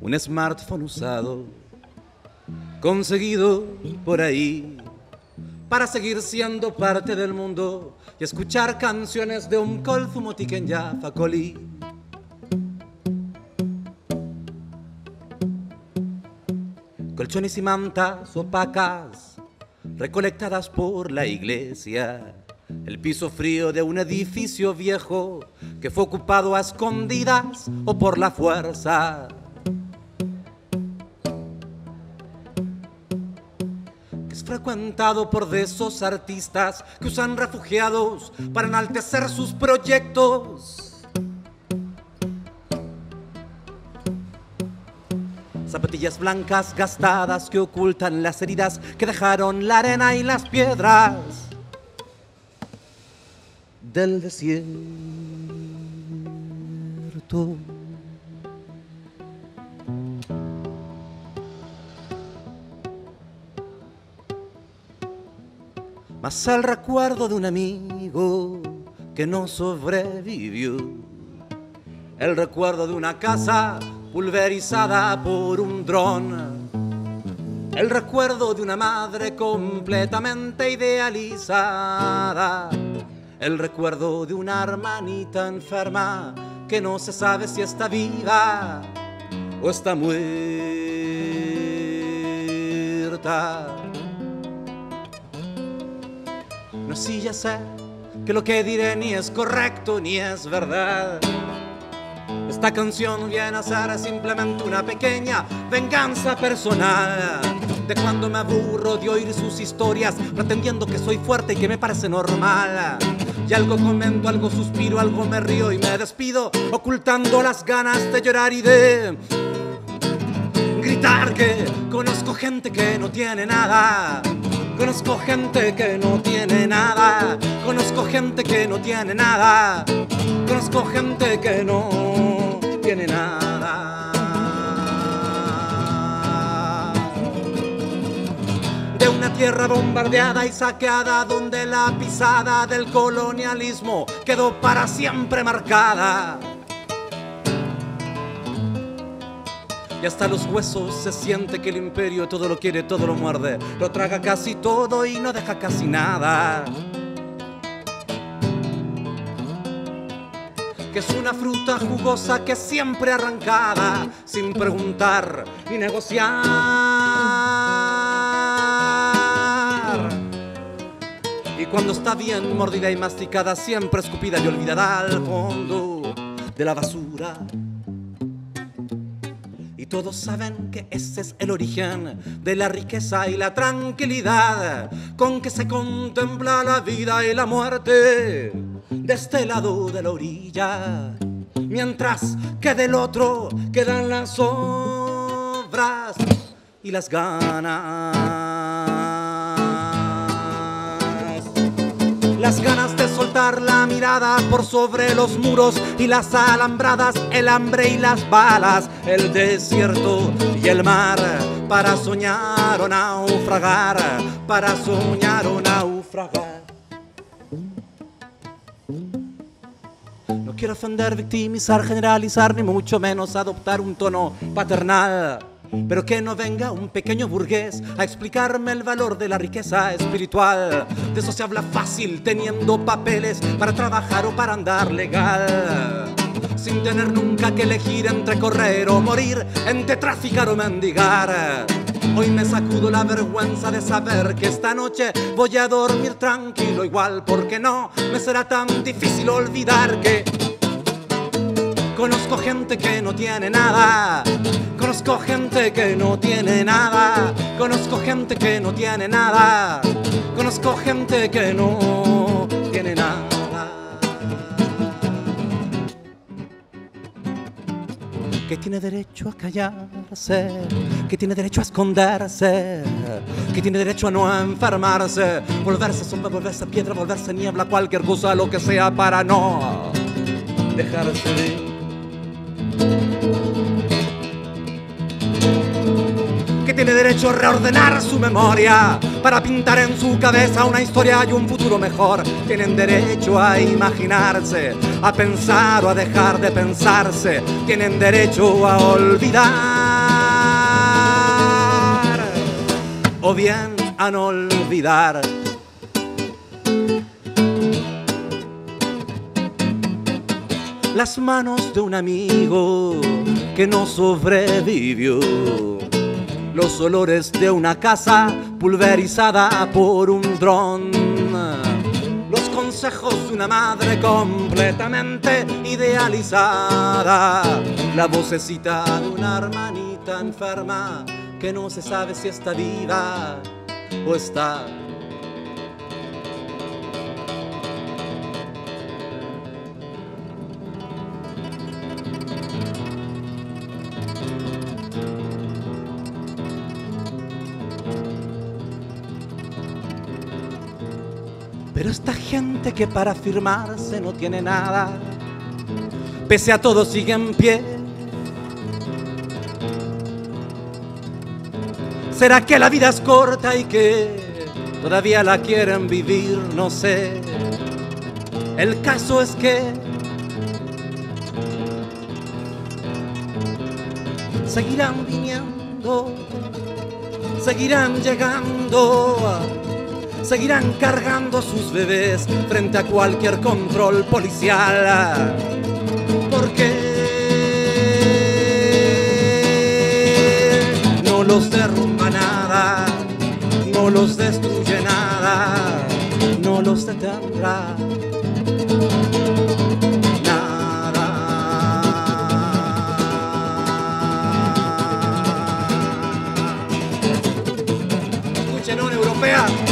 un smartphone usado, conseguido por ahí, para seguir siendo parte del mundo y escuchar canciones de un colfumoti que ya facolí. Colchones y mantas opacas, recolectadas por la iglesia. El piso frío de un edificio viejo que fue ocupado a escondidas o por la fuerza. Que es frecuentado por de esos artistas que usan refugiados para enaltecer sus proyectos. Zapatillas blancas gastadas que ocultan las heridas que dejaron la arena y las piedras del desierto. Mas el recuerdo de un amigo que no sobrevivió, el recuerdo de una casa pulverizada por un dron, el recuerdo de una madre completamente idealizada, el recuerdo de una hermanita enferma que no se sabe si está viva o está muerta. No, sí, ya sé que lo que diré ni es correcto ni es verdad. Esta canción viene a ser simplemente una pequeña venganza personal de cuando me aburro de oír sus historias pretendiendo que soy fuerte y que me parece normal. Y algo comento, algo suspiro, algo me río y me despido, ocultando las ganas de llorar y de gritar que conozco gente que no tiene nada. Conozco gente que no tiene nada. Conozco gente que no tiene nada. Conozco gente que no tiene nada. De una tierra bombardeada y saqueada, donde la pisada del colonialismo quedó para siempre marcada. Y hasta los huesos se siente que el imperio todo lo quiere, todo lo muerde, lo traga casi todo y no deja casi nada. Que es una fruta jugosa que siempre arrancada, sin preguntar ni negociar. Y cuando está bien mordida y masticada, siempre escupida y olvidada al fondo de la basura. Y todos saben que ese es el origen de la riqueza y la tranquilidad con que se contempla la vida y la muerte de este lado de la orilla, mientras que del otro quedan las obras y las ganas de soltar la mirada por sobre los muros y las alambradas, el hambre y las balas, el desierto y el mar, para soñar o naufragar, para soñar o naufragar. No quiero ofender, victimizar, generalizar, ni mucho menos adoptar un tono paternal. Pero que no venga un pequeño burgués a explicarme el valor de la riqueza espiritual. De eso se habla fácil teniendo papeles para trabajar o para andar legal, sin tener nunca que elegir entre correr o morir, entre traficar o mendigar. Hoy me sacudo la vergüenza de saber que esta noche voy a dormir tranquilo igual, porque no me será tan difícil olvidar que conozco gente que no tiene nada. Conozco gente que no tiene nada. Conozco gente que no tiene nada. Conozco gente que no tiene nada. Que tiene derecho a callarse, que tiene derecho a esconderse, que tiene derecho a no enfermarse, volverse sombra, volverse piedra, volverse niebla, cualquier cosa, lo que sea, para no dejarse de. Que tiene derecho a reordenar su memoria para pintar en su cabeza una historia y un futuro mejor. Tienen derecho a imaginarse, a pensar o a dejar de pensarse. Tienen derecho a olvidar. o bien a no olvidar. Las manos de un amigo que no sobrevivió, los olores de una casa pulverizada por un dron, los consejos de una madre completamente idealizada, la vocecita de una hermanita enferma que no se sabe si está viva o está. Pero esta gente que para afirmarse no tiene nada, pese a todo sigue en pie. ¿Será que la vida es corta y que todavía la quieren vivir? No sé. El caso es que seguirán viniendo, seguirán llegando, seguirán cargando a sus bebés frente a cualquier control policial. Porque no los derrumba nada, no los destruye nada, no los detendrá nada. Escuchen, Unión Europea.